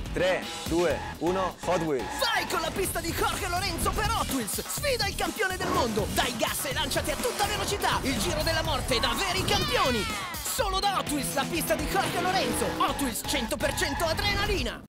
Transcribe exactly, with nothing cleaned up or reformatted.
tre, due, uno, Hot Wheels. Vai con la pista di Jorge Lorenzo per Hot Wheels. Sfida il campione del mondo. Dai gas e lanciati a tutta velocità. Il giro della morte da veri campioni. Solo da Hot Wheels, la pista di Jorge Lorenzo. Hot Wheels cento per cento adrenalina.